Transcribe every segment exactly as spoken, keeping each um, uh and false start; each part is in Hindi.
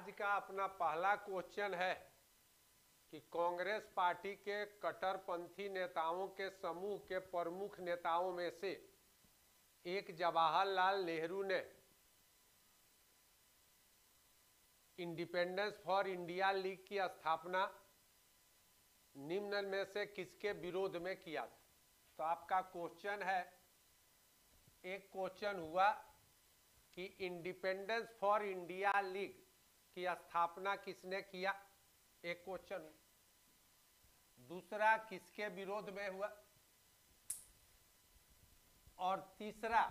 आज का अपना पहला क्वेश्चन है कि कांग्रेस पार्टी के कट्टरपंथी नेताओं के समूह के प्रमुख नेताओं में से एक जवाहरलाल नेहरू ने इंडिपेंडेंस फॉर इंडिया लीग की स्थापना निम्न में से किसके विरोध में किया था। तो आपका क्वेश्चन है, एक क्वेश्चन हुआ कि इंडिपेंडेंस फॉर इंडिया लीग की स्थापना किसने किया, एक क्वेश्चन। दूसरा, किसके विरोध में हुआ, और तीसरा,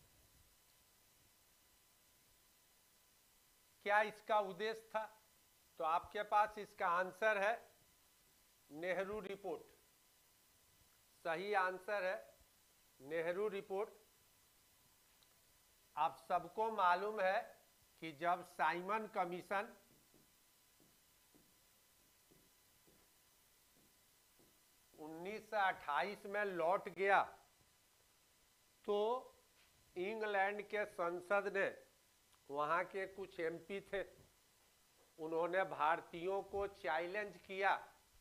क्या इसका उद्देश्य था। तो आपके पास इसका आंसर है नेहरू रिपोर्ट। सही आंसर है नेहरू रिपोर्ट। आप सबको मालूम है कि जब साइमन कमीशन उन्नीस सौ अट्ठाईस में लौट गया तो इंग्लैंड के संसद ने, वहां के कुछ एमपी थे, उन्होंने भारतीयों को चैलेंज किया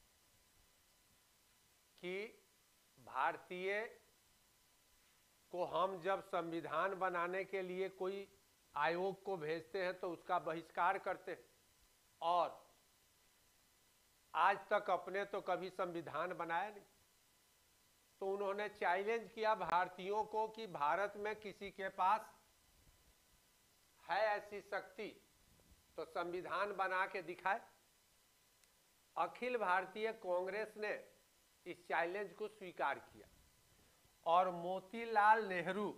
कि भारतीय को हम जब संविधान बनाने के लिए कोई आयोग को भेजते हैं तो उसका बहिष्कार करते हैं, और आज तक अपने तो कभी संविधान बनाया नहीं। तो उन्होंने चैलेंज किया भारतीयों को कि भारत में किसी के पास है ऐसी शक्ति तो संविधान बना के दिखाए। अखिल भारतीय कांग्रेस ने इस चैलेंज को स्वीकार किया और मोतीलाल नेहरू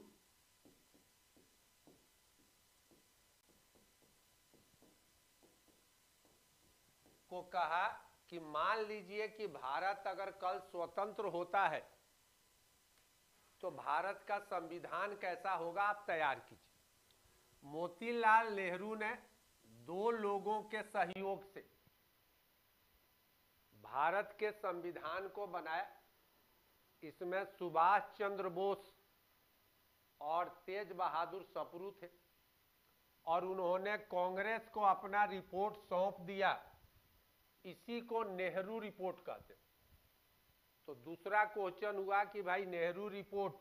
को कहा कि मान लीजिए कि भारत अगर कल स्वतंत्र होता है तो भारत का संविधान कैसा होगा, आप तैयार कीजिए। मोतीलाल नेहरू ने दो लोगों के सहयोग से भारत के संविधान को बनाया। इसमें सुभाष चंद्र बोस और तेज बहादुर सप्रू थे, और उन्होंने कांग्रेस को अपना रिपोर्ट सौंप दिया। इसी को नेहरू रिपोर्ट कहते। तो दूसरा क्वेश्चन हुआ कि भाई नेहरू रिपोर्ट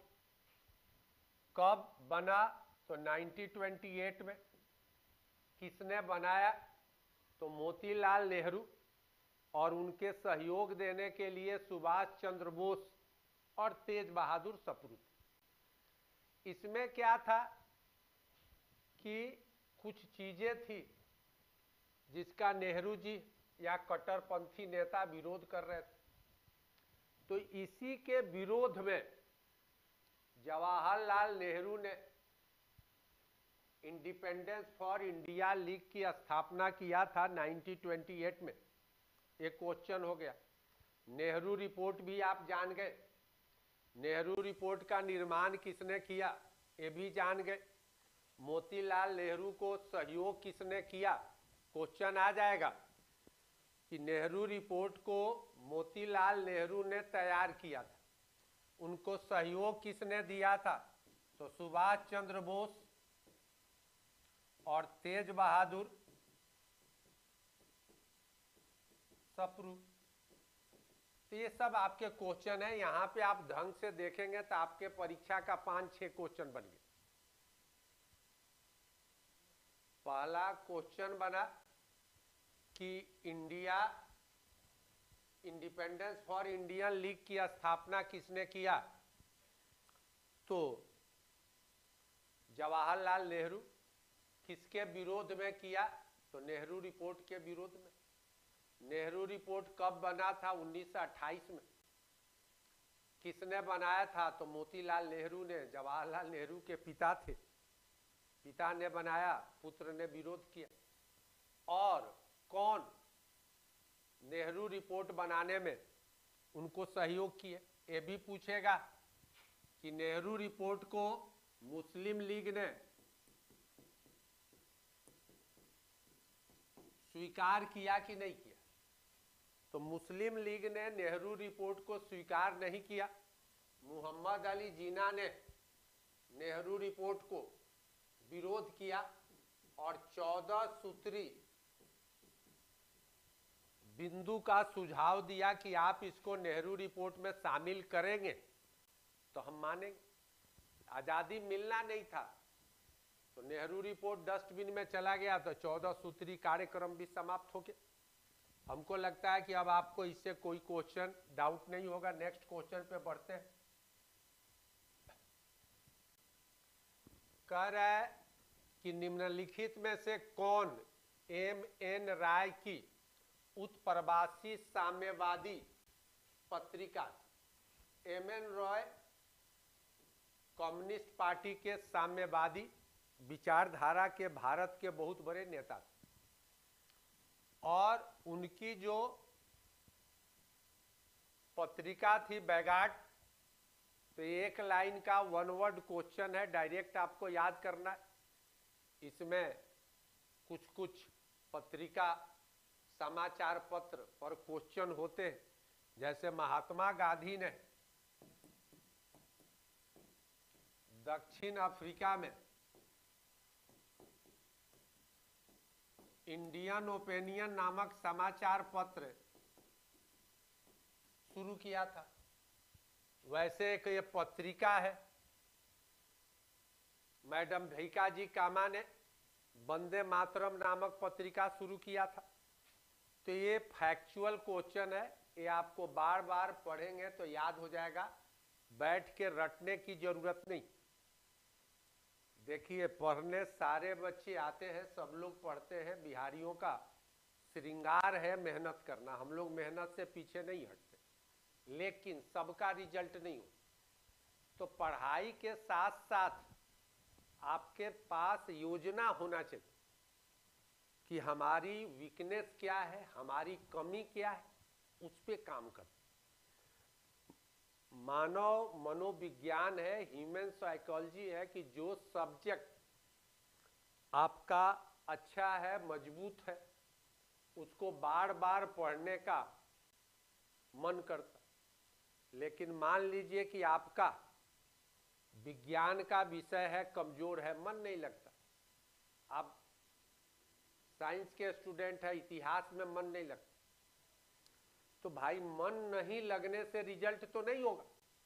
कब बना, तो नाइनटीन ट्वेंटी एट में। किसने बनाया, तो मोतीलाल नेहरू, और उनके सहयोग देने के लिए सुभाष चंद्र बोस और तेज बहादुर सप्रू। इसमें क्या था कि कुछ चीजें थी जिसका नेहरू जी या कट्टरपंथी नेता विरोध कर रहे थे। तो इसी के विरोध में जवाहरलाल नेहरू ने इंडिपेंडेंस फॉर इंडिया लीग की स्थापना किया था नाइनटीन ट्वेंटी एट में। एक क्वेश्चन हो गया। नेहरू रिपोर्ट भी आप जान गए। नेहरू रिपोर्ट का निर्माण किसने किया, ये भी जान गए। मोतीलाल नेहरू को सहयोग किसने किया, क्वेश्चन आ जाएगा कि नेहरू रिपोर्ट को मोतीलाल नेहरू ने तैयार किया था, उनको सहयोग किसने दिया था, तो सुभाष चंद्र बोस और तेज बहादुर सप्रू। तो ये सब आपके क्वेश्चन है। यहां पे आप ढंग से देखेंगे तो आपके परीक्षा का पांच छह क्वेश्चन बन गए। पहला क्वेश्चन बना कि India independence for Indian league की स्थापना किसने किया, तो जवाहरलाल नेहरू। किसके विरोध में किया, तो नेहरू रिपोर्ट के विरोध में। नेहरू रिपोर्ट कब बना था, उन्नीस सौ अट्ठाईस में। किसने बनाया था, तो मोतीलाल नेहरू ने, जवाहरलाल नेहरू के पिता थे, पिता ने बनाया, पुत्र ने विरोध किया। और कौन नेहरू रिपोर्ट बनाने में उनको सहयोग किए, ये भी पूछेगा कि नेहरू रिपोर्ट को मुस्लिम लीग ने स्वीकार किया कि नहीं किया। तो मुस्लिम लीग ने नेहरू रिपोर्ट को स्वीकार नहीं किया। मोहम्मद अली जिन्ना ने नेहरू रिपोर्ट को विरोध किया और चौदह सूत्री बिंदु का सुझाव दिया कि आप इसको नेहरू रिपोर्ट में शामिल करेंगे तो हम मानेंगे। आजादी मिलना नहीं था तो नेहरू रिपोर्ट डस्टबिन में चला गया तो चौदह सूत्री कार्यक्रम भी समाप्त हो गया। हमको लगता है कि अब आपको इससे कोई क्वेश्चन डाउट नहीं होगा। नेक्स्ट क्वेश्चन पे बढ़ते हैं। कह रहा है कि निम्नलिखित में से कौन एम एन राय की उत्प्रवासी साम्यवादी पत्रिका। M N Roy communist party के साम्यवादी विचारधारा के भारत के बहुत बड़े नेता थे और उनकी जो पत्रिका थी बैगाट, तो एक लाइन का वन वर्ड क्वेश्चन है, डायरेक्ट आपको याद करना है। इसमें कुछ कुछ पत्रिका समाचार पत्र पर क्वेश्चन होते हैं, जैसे महात्मा गांधी ने दक्षिण अफ्रीका में इंडियन ओपिनियन नामक समाचार पत्र शुरू किया था, वैसे एक ये पत्रिका है। मैडम भैका जी कामा ने वंदे मातरम नामक पत्रिका शुरू किया था। तो ये फैक्चुअल क्वेश्चन है, ये आपको बार बार पढ़ेंगे तो याद हो जाएगा, बैठ के रटने की जरूरत नहीं। देखिए पढ़ने सारे बच्चे आते हैं, सब लोग पढ़ते हैं। बिहारियों का श्रृंगार है मेहनत करना, हम लोग मेहनत से पीछे नहीं हटते, लेकिन सबका रिजल्ट नहीं हो। तो पढ़ाई के साथ साथ आपके पास योजना होना चाहिए कि हमारी वीकनेस क्या है, हमारी कमी क्या है, उस पे काम कर। मानव मनोविज्ञान है, ह्यूमन साइकोलॉजी है कि जो सब्जेक्ट आपका अच्छा है, मजबूत है, उसको बार बार पढ़ने का मन करता। लेकिन मान लीजिए कि आपका विज्ञान का विषय है, कमजोर है, मन नहीं लगता। आप साइंस के स्टूडेंट है, इतिहास में मन नहीं लगता, तो भाई मन नहीं लगने से रिजल्ट तो नहीं होगा।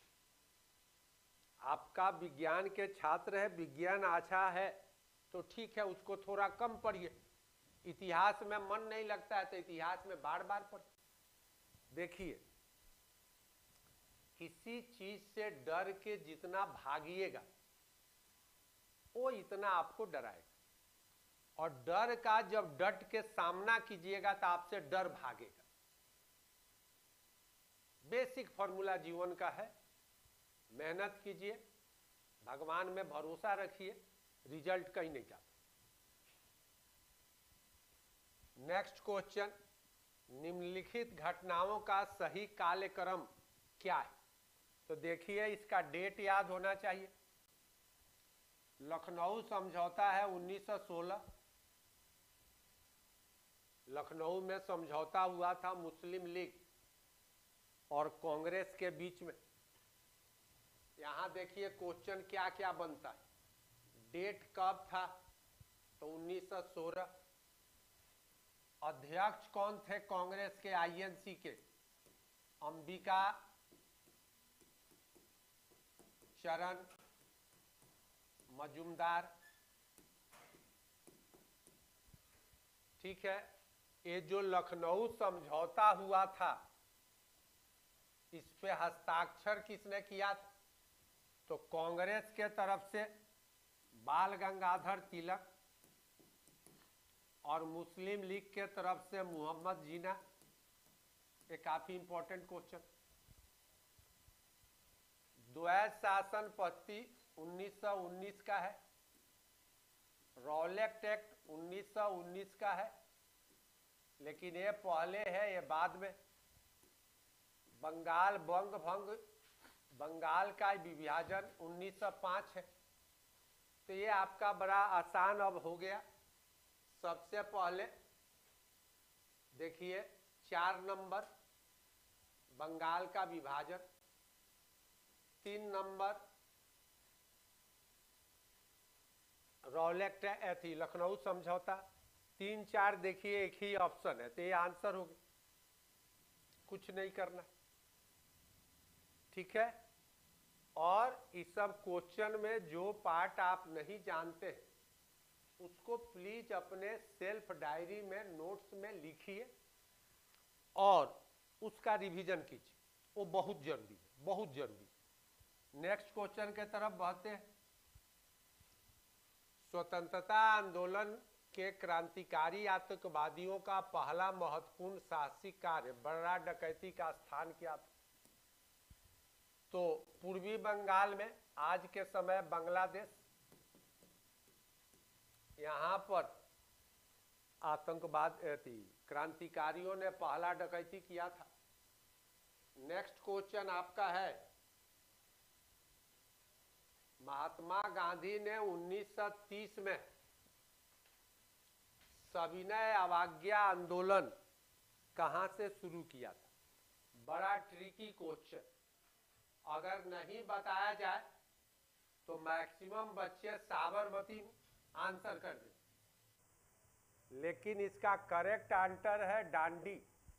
आपका विज्ञान के छात्र है, विज्ञान अच्छा है तो ठीक है, उसको थोड़ा कम पढ़िए। इतिहास में मन नहीं लगता है तो इतिहास में बार बार पढ़िए। देखिए किसी चीज से डर के जितना भागिएगा वो इतना आपको डराएगा, और डर का जब डट के सामना कीजिएगा तो आपसे डर भागेगा। बेसिक फॉर्मूला जीवन का है, मेहनत कीजिए, भगवान में भरोसा रखिए, रिजल्ट कहीं नहीं जाता। नेक्स्ट क्वेश्चन, निम्नलिखित घटनाओं का सही कालक्रम क्या है। तो देखिए इसका डेट याद होना चाहिए। लखनऊ समझौता है उन्नीस सौ सोलह। लखनऊ में समझौता हुआ था मुस्लिम लीग और कांग्रेस के बीच में। यहां देखिए क्वेश्चन क्या क्या बनता है। डेट कब था, तो उन्नीस सौ सोलह। अध्यक्ष कौन थे कांग्रेस के, आईएनसी के, अंबिका चरण मजूमदार। ठीक है, ये जो लखनऊ समझौता हुआ था इस पे हस्ताक्षर किसने किया था, तो कांग्रेस के तरफ से बाल गंगाधर तिलक और मुस्लिम लीग के तरफ से मोहम्मद जीना। ये काफी इंपॉर्टेंट क्वेश्चन। द्वैध शासन पद्धति उन्नीस सौ उन्नीस का है। रॉलेट एक्ट उन्नीस सौ उन्नीस का है, लेकिन ये पहले है, ये बाद में। बंगाल बंग भंग, बंगाल का विभाजन उन्नीस सौ पाँच है। तो ये आपका बड़ा आसान अब हो गया। सबसे पहले देखिए चार नंबर बंगाल का विभाजन, तीन नंबर रॉलेट थी लखनऊ समझौता, तीन चार देखिए एक ही ऑप्शन है, तो ये आंसर हो गया। कुछ नहीं करना, ठीक है। और इस सब क्वेश्चन में जो पार्ट आप नहीं जानते उसको प्लीज अपने सेल्फ डायरी में नोट्स में लिखिए और उसका रिवीजन कीजिए, वो बहुत जरूरी है, बहुत जरूरी। नेक्स्ट क्वेश्चन के तरफ बढ़ते हैं। स्वतंत्रता आंदोलन के क्रांतिकारी आतंकवादियों का पहला महत्वपूर्ण साहसिक कार्य बर्रा डकैती का स्थान क्या था? तो पूर्वी बंगाल में, आज के समय बांग्लादेश, यहां पर आतंकवाद क्रांतिकारियों ने पहला डकैती किया था। नेक्स्ट क्वेश्चन आपका है, महात्मा गांधी ने उन्नीस सौ तीस में सविनय अवज्ञा आंदोलन कहां से शुरू किया था? बड़ा ट्रिकी क्वेश्चन, अगर नहीं बताया जाए तो मैक्सिमम बच्चे साबरमती आंसर कर दे, लेकिन इसका करेक्ट आंसर है डांडी।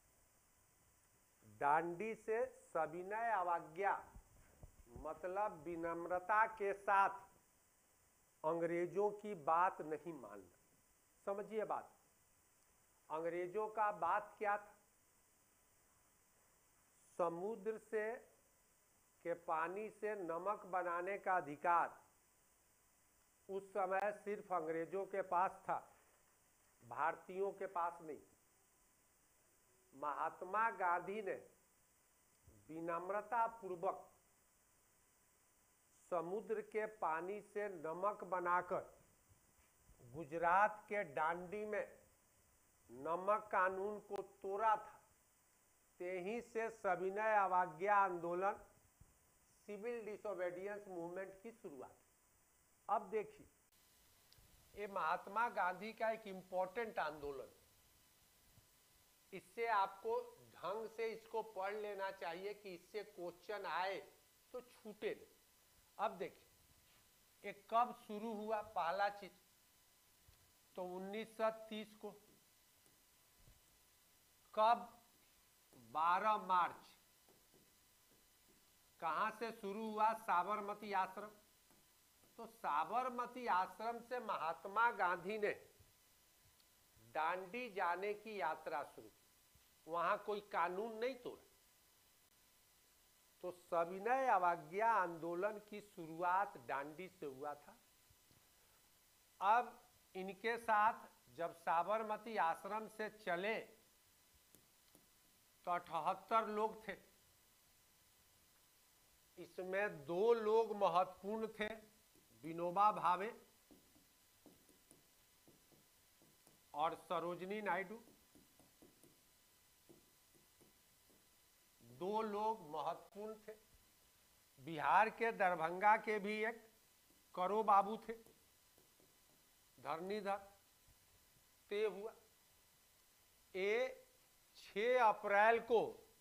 डांडी से सविनय अवज्ञा मतलब विनम्रता के साथ अंग्रेजों की बात नहीं मानना। समझिए बात, अंग्रेजों का बात क्या था? समुद्र से के पानी से नमक बनाने का अधिकार उस समय सिर्फ अंग्रेजों के पास था, भारतीयों के पास नहीं। महात्मा गांधी ने विनम्रता पूर्वक समुद्र के पानी से नमक बनाकर गुजरात के डांडी में नमक कानून को तोड़ा था। तेही से सविनय अवज्ञा आंदोलन, सिविल डिसोबीडियंस मूवमेंट की शुरुआत। अब देखिए, ये महात्मा गांधी का एक इंपॉर्टेंट आंदोलन, इससे आपको ढंग से इसको पढ़ लेना चाहिए कि इससे क्वेश्चन आए तो छूटे नहीं। अब देखिए, ये कब शुरू हुआ? पहला चीज तो उन्नीस सौ तीस को। कब? बारह मार्च। कहां से शुरू हुआ? साबरमती आश्रम। तो साबरमती आश्रम से महात्मा गांधी ने दांडी जाने की यात्रा शुरू की। वहां कोई कानून नहीं तोड़ा। तो सविनय अवज्ञा आंदोलन की शुरुआत दांडी से हुआ था। अब इनके साथ जब साबरमती आश्रम से चले तो अठहत्तर लोग थे। इसमें दो लोग महत्वपूर्ण थे, विनोबा भावे और सरोजनी नायडू। दो लोग महत्वपूर्ण थे। बिहार के दरभंगा के भी एक करो बाबू थे, धरणीधर। ते हुआ ये छह अप्रैल को,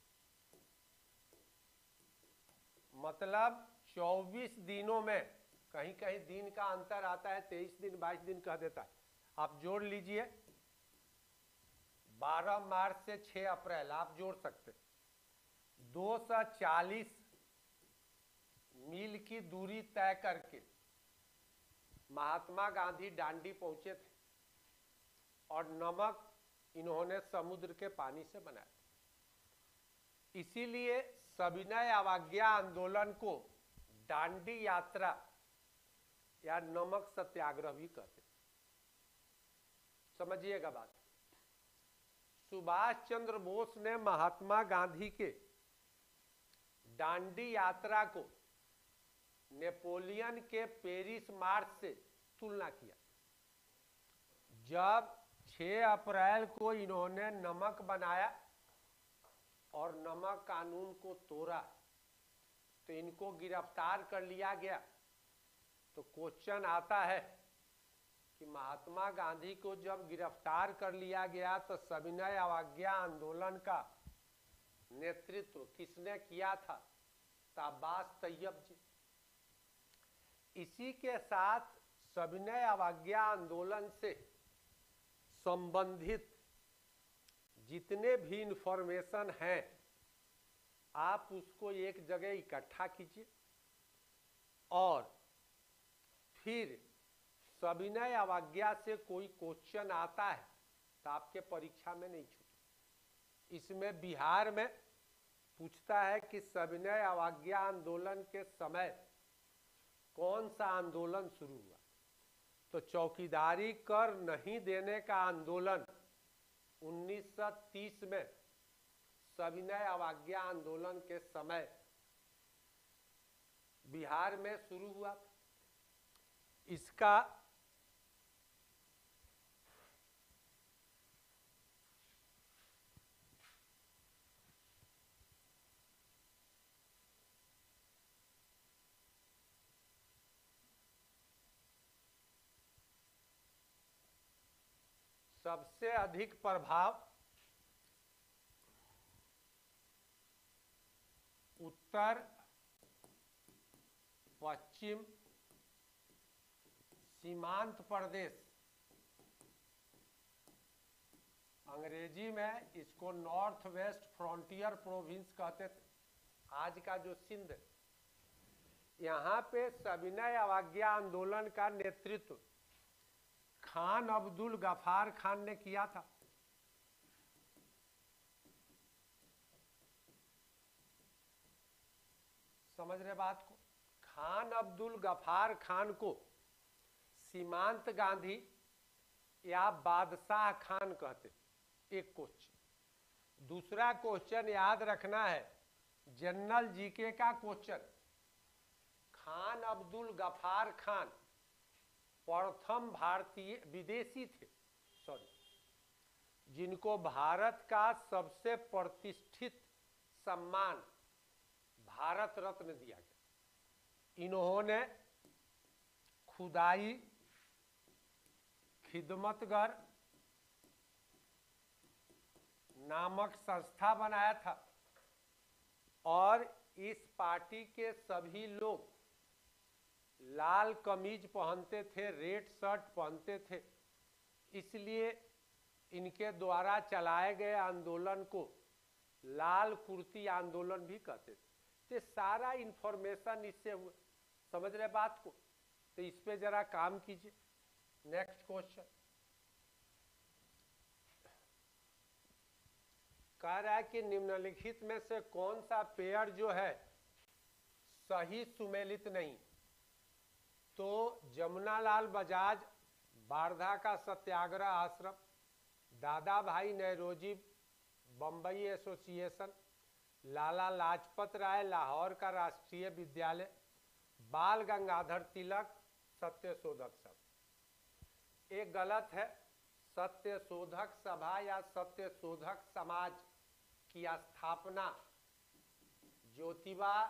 मतलब चौबीस दिनों में, कहीं कहीं दिन का अंतर आता है, तेईस दिन बाईस दिन कह देता है, आप जोड़ लीजिए। बारह मार्च से छह अप्रैल आप जोड़ सकते। दो सौ चालीस मील की दूरी तय करके महात्मा गांधी दांडी पहुंचे थे और नमक इन्होंने समुद्र के पानी से बनाया। इसीलिए सविनय अवज्ञा आंदोलन को दांडी यात्रा या नमक सत्याग्रह भी कहते। समझिएगा बात। सुभाष चंद्र बोस ने महात्मा गांधी के दांडी यात्रा को नेपोलियन के पेरिस मार्च से तुलना किया। जब छह अप्रैल को इन्होंने नमक बनाया और नमक कानून को तोड़ा तो इनको गिरफ्तार कर लिया गया। तो क्वेश्चन आता है कि महात्मा गांधी को जब गिरफ्तार कर लिया गया तो सविनय अवज्ञा आंदोलन का नेतृत्व किसने किया था? तो अब्बास तैयब जी। इसी के साथ सविनय अवज्ञा आंदोलन से संबंधित जितने भी इंफॉर्मेशन हैं आप उसको एक जगह इकट्ठा कीजिए और फिर सविनय अवज्ञा से कोई क्वेश्चन आता है तो आपके परीक्षा में नहीं छूटे। इसमें बिहार में पूछता है कि सविनय अवज्ञा आंदोलन के समय कौन सा आंदोलन शुरू हुआ, तो चौकीदारी कर नहीं देने का आंदोलन उन्नीस सौ तीस में सविनय अवज्ञा आंदोलन के समय बिहार में शुरू हुआ। इसका सबसे अधिक प्रभाव उत्तर पश्चिम सीमांत प्रदेश, अंग्रेजी में इसको नॉर्थ वेस्ट फ्रंटियर प्रोविंस कहते थे, आज का जो सिंध, यहाँ पे सविनय अवज्ञा आंदोलन का नेतृत्व खान अब्दुल गफार खान ने किया था। समझ रहे बात को? खान अब्दुल गफार खान को सीमांत गांधी या बादशाह खान कहते। एक क्वेश्चन। दूसरा क्वेश्चन याद रखना है, जनरल जीके का क्वेश्चन। खान अब्दुल गफार खान प्रथम भारतीय विदेशी थे, सॉरी, जिनको भारत का सबसे प्रतिष्ठित सम्मान भारत रत्न दिया गया। इन्होंने खुदाई, खिदमतगर नामक संस्था बनाया था और इस पार्टी के सभी लोग लाल कमीज पहनते थे, रेड शर्ट पहनते थे, इसलिए इनके द्वारा चलाए गए आंदोलन को लाल कुर्ती आंदोलन भी कहते थे। तो सारा इंफॉर्मेशन इससे हुआ। समझ रहे बात को? तो इस पे जरा काम कीजिए। नेक्स्ट क्वेश्चन कह रहा है कि निम्नलिखित में से कौन सा पेड़ जो है सही सुमेलित नहीं। तो जमुनालाल बजाज, वार्धा का सत्याग्रह आश्रम, दादा भाई नौरोजी बम्बई एसोसिएशन, लाला लाजपत राय लाहौर का राष्ट्रीय विद्यालय, बाल गंगाधर तिलक सत्य शोधक सभा। एक गलत है। सत्य शोधक सभा या सत्य शोधक समाज की स्थापना ज्योतिबा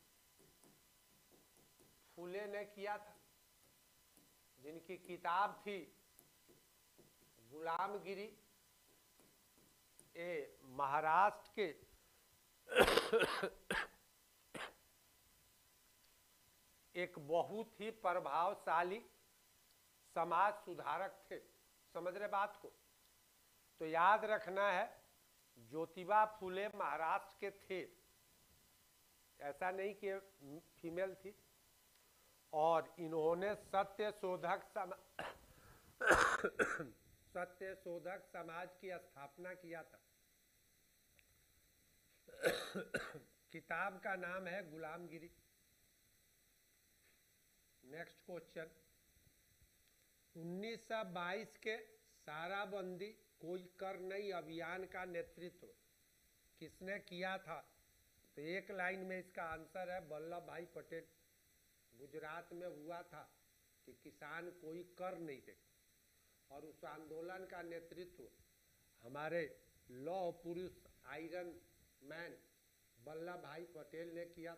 फूले ने किया था, जिनकी किताब थी गुलामगिरी। ये महाराष्ट्र के एक बहुत ही प्रभावशाली समाज सुधारक थे। समझ रहे बात को? तो याद रखना है, ज्योतिबा फूले महाराष्ट्र के थे, ऐसा नहीं कि फीमेल थी। और इन्होंने सत्य शोधक समा सत्य शोधक समाज की स्थापना किया था। किताब का नाम है गुलामगिरी। नेक्स्ट क्वेश्चन, उन्नीस सौ बाईस के साराबंदी कोई कर नहीं अभियान का नेतृत्व किसने किया था? तो एक लाइन में इसका आंसर है वल्लभ भाई पटेल। गुजरात में हुआ था कि किसान कोई कर नहीं दे, और उस आंदोलन का नेतृत्व हमारे लौह पुरुष आयरन मैन वल्लभ भाई पटेल ने किया।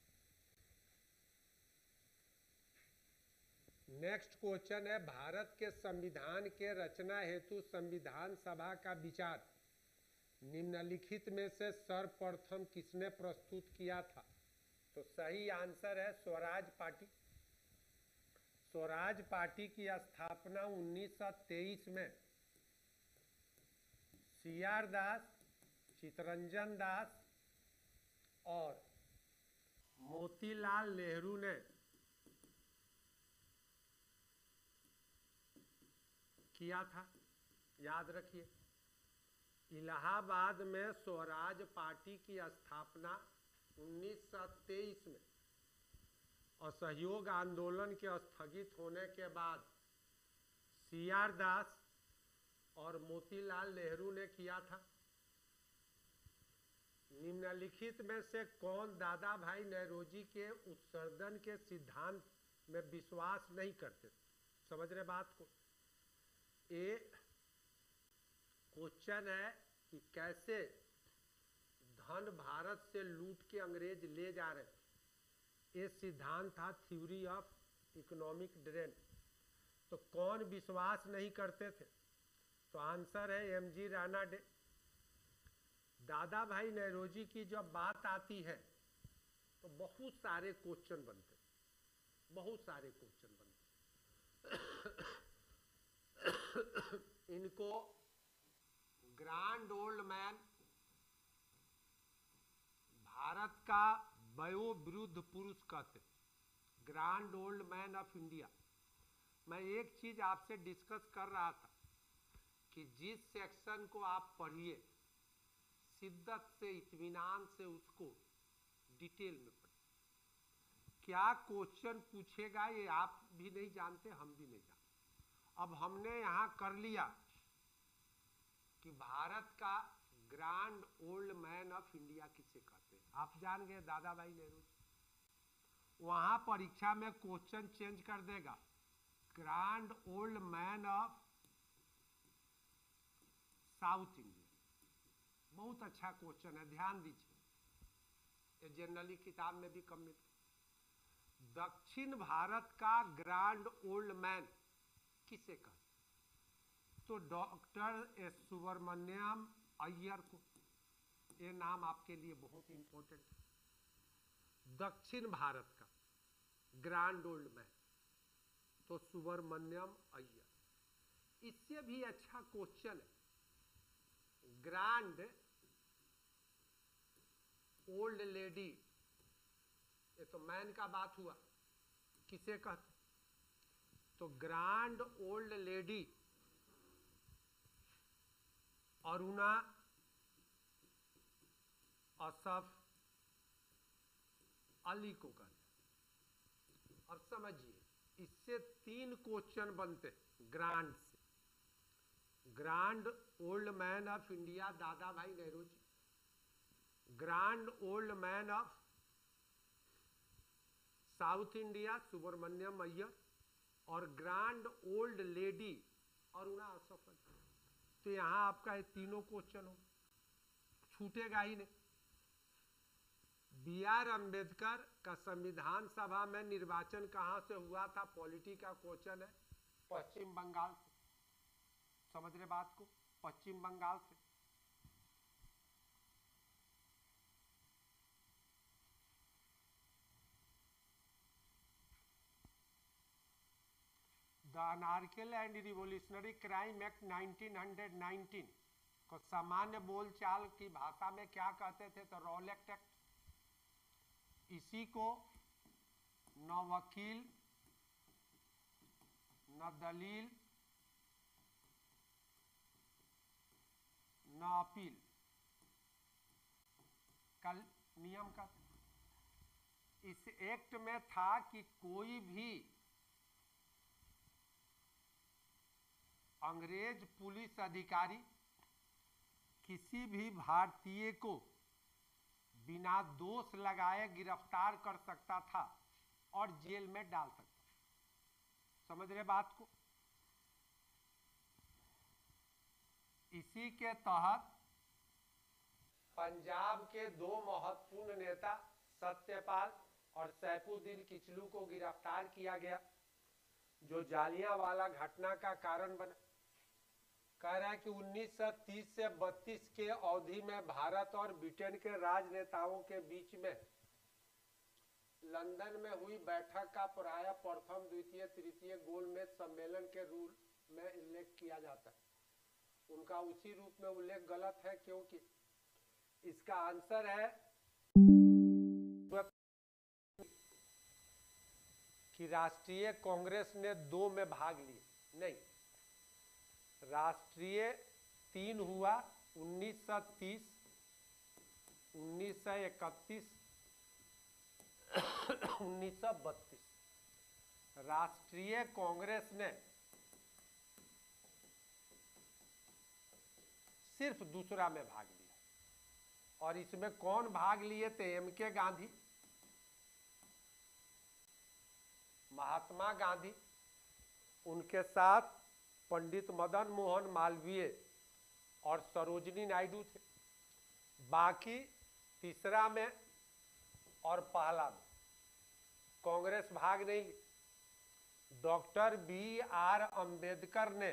नेक्स्ट क्वेश्चन है, भारत के संविधान के रचना हेतु संविधान सभा का विचार निम्नलिखित में से सर्वप्रथम किसने प्रस्तुत किया था? तो सही आंसर है स्वराज पार्टी। स्वराज पार्टी की स्थापना उन्नीस सौ तेईस में सी आर दास, चितरंजन दास और मोतीलाल नेहरू ने किया था। याद रखिए, इलाहाबाद में स्वराज पार्टी की स्थापना उन्नीस सौ तेईस में असहयोग आंदोलन के स्थगित होने के बाद सी आर दास और मोतीलाल नेहरू ने किया था। निम्नलिखित में से कौन दादा भाई नौरोजी के उत्सर्जन के सिद्धांत में विश्वास नहीं करते? समझ रहे बात को? ये क्वेश्चन है कि कैसे धन भारत से लूट के अंग्रेज ले जा रहे। ये सिद्धांत था थ्योरी ऑफ इकोनॉमिक ड्रेन। तो कौन विश्वास नहीं करते थे? तो आंसर है एम जी राणा डे। दादा भाई नौरोजी की जब बात आती है तो बहुत सारे क्वेश्चन बनते, बहुत सारे क्वेश्चन बनते। इनको ग्रांड ओल्ड मैन, भारत का वयोवृद्ध पुरुष कहते, grand old man of India. मैं एक चीज आपसे डिस्कस कर रहा था कि जिस सेक्शन को आप पढ़िए शिद्दत से, इत्मीनान से उसको डिटेल में पढ़िए। क्या क्वेश्चन पूछेगा ये आप भी नहीं जानते, हम भी नहीं जानते। अब हमने यहाँ कर लिया कि भारत का grand old man of India किसे कहते हैं। आप जान गए दादा भाई नेहरू। वहां परीक्षा में क्वेश्चन चेंज कर देगा, grand old man of south India. बहुत अच्छा क्वेश्चन है, ध्यान दीजिए, ये जनरली किताब में भी कम मिलता। दक्षिण भारत का ग्रांड ओल्ड मैन किसे कहते? तो डॉक्टर सुब्रमण्यम अय्यर को। ये नाम आपके लिए बहुत इंपॉर्टेंट है। दक्षिण भारत का ग्रांड ओल्ड मैन तो सुब्रमण्यम अय्यर। इससे भी अच्छा क्वेश्चन है, ग्रांड ओल्ड लेडी। ये तो मैन का बात हुआ, किसे कहते? तो grand old lady Aruna Asaf Ali को कहते। अब समझिए, इससे तीन क्वेश्चन बनते ग्रांड से। Grand old man of India Dadabhai Naoroji, grand old man of south India Subramaniam Iyer, और grand old lady Aruna Asaf Ali. तो यहां आपका ये तीनों क्वेश्चन हो, छूटेगा ही नहीं। बी आर अम्बेडकर का संविधान सभा में निर्वाचन कहां से हुआ था? पॉलिटी का क्वेश्चन है, पश्चिम बंगाल से। समझ रहे बात को? पश्चिम बंगाल से। The anarchical and revolutionary crime act nineteen nineteen को सामान्य बोलचाल की भाषा में क्या कहते थे? तो रॉलेट एक्ट। इसी को न वकील न दलील न अपील का नियम का। इस एक्ट में था कि कोई भी अंग्रेज पुलिस अधिकारी किसी भी भारतीय को बिना दोष लगाए गिरफ्तार कर सकता था और जेल में डाल सकता। समझ रहे बात को? इसी के तहत पंजाब के दो महत्वपूर्ण नेता सत्यपाल और सैफुद्दीन किचलू को गिरफ्तार किया गया, जो जालियांवाला घटना का कारण बना। कह रहा है कि उन्नीस सौ तीस से बत्तीस के अवधि में भारत और ब्रिटेन के राजनेताओं के बीच में लंदन में हुई बैठक का प्रायः प्रथम द्वितीय तृतीय गोलमेज सम्मेलन के रूप में उल्लेख किया जाता है। उनका उसी रूप में उल्लेख गलत है, क्योंकि इसका आंसर है कि राष्ट्रीय कांग्रेस ने दो में भाग लिए, नहीं, राष्ट्रीय तीन हुआ उन्नीस सौ तीस, उन्नीस सौ इकतीस, उन्नीस सौ बत्तीस। राष्ट्रीय कांग्रेस ने सिर्फ दूसरा में भाग लिया, और इसमें कौन भाग लिए थे? एम के गांधी, महात्मा गांधी, उनके साथ पंडित मदन मोहन मालवीय और सरोजिनी नायडू थे। बाकी तीसरा में और पहला में कांग्रेस भाग नहीं ली। डॉक्टर बी आर अंबेडकर ने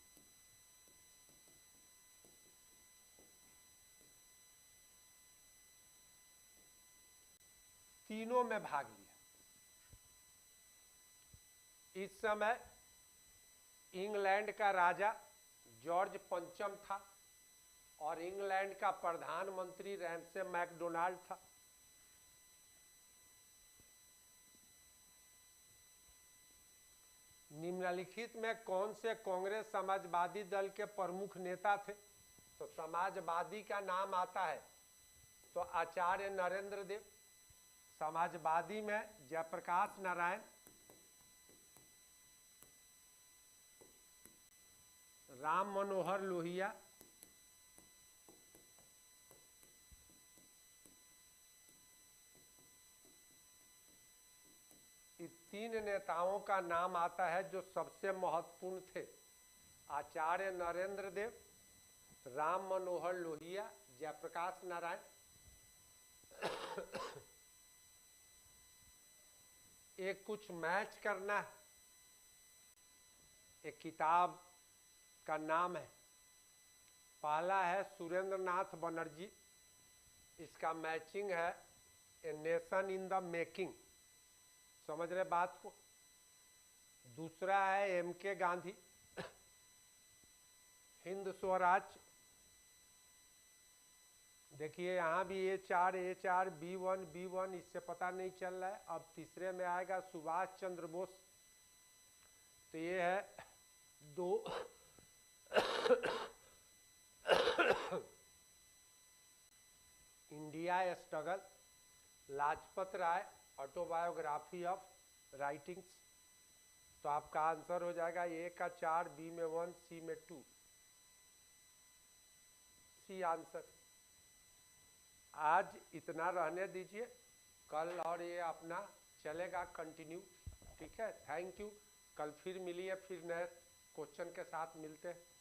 तीनों में भाग लिया। इस समय इंग्लैंड का राजा जॉर्ज पंचम था और इंग्लैंड का प्रधानमंत्री रैमसे मैकडोनाल्ड था। निम्नलिखित में कौन से कांग्रेस समाजवादी दल के प्रमुख नेता थे? तो समाजवादी का नाम आता है तो आचार्य नरेंद्र देव, समाजवादी में जयप्रकाश नारायण, राम मनोहर लोहिया, तीन नेताओं का नाम आता है जो सबसे महत्वपूर्ण थे। आचार्य नरेंद्र देव, राम मनोहर लोहिया, जयप्रकाश नारायण। एक कुछ मैच करना है। एक किताब का नाम है, पहला है सुरेंद्र नाथ बनर्जी, इसका मैचिंग है a nation in the making, समझ रहे बात को। दूसरा है एम के गांधी, हिंद स्वराज। देखिए यहाँ भी ए चार ए चार बी वन बी वन, इससे पता नहीं चल रहा है। अब तीसरे में आएगा सुभाष चंद्र बोस, तो ये है दो India struggle, Lajpat Rai, autobiography of writings. तो आपका आंसर हो जाएगा ए का चार, बी में वन, सी में टू, सी आंसर। आज इतना रहने दीजिए, कल और ये अपना चलेगा कंटिन्यू, ठीक है। Thank you. कल फिर मिलिए, फिर नए क्वेश्चन के साथ मिलते हैं।